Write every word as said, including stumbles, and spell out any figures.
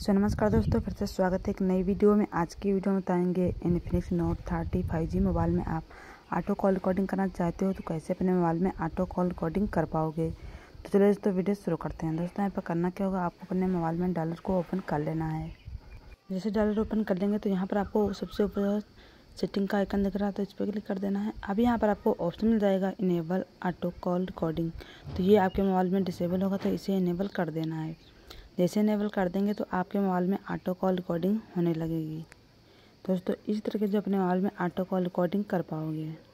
सो नमस्कार दोस्तों, फिर से स्वागत है एक नई वीडियो में। आज की वीडियो में बताएंगे Infinix note thirty five G mobile में आप ऑटो कॉल रिकॉर्डिंग करना चाहते हो तो कैसे अपने मोबाइल में ऑटो कॉल रिकॉर्डिंग कर पाओगे। तो चलिए दोस्तों वीडियो शुरू करते हैं। दोस्तों यहाँ पर करना क्या होगा, आपको अपने मोबाइल में डायलर को ओपन कर लेना है। जैसे डायलर ओपन कर लेंगे तो यहाँ पर आपको सबसे ऊपर सेटिंग का आइकन दिख रहा है तो इस पर क्लिक कर देना है। अभी यहाँ पर आपको ऑप्शन मिल जाएगा इनेबल ऑटो कॉल रिकॉर्डिंग, तो ये आपके मोबाइल में डिसेबल होगा तो इसे इनेबल कर देना है। जैसे इनेबल कर देंगे तो आपके मोबाइल में ऑटो कॉल रिकॉर्डिंग होने लगेगी। दोस्तों इस तरीके से अपने मोबाइल में ऑटो कॉल रिकॉर्डिंग कर पाओगे।